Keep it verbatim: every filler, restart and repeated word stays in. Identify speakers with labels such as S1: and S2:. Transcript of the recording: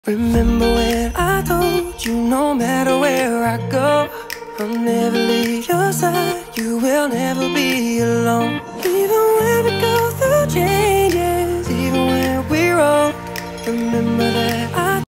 S1: Remember when I told you no matter where I go, I'll never leave your side, you will never be alone. Even when we go through changes, even when we're old, remember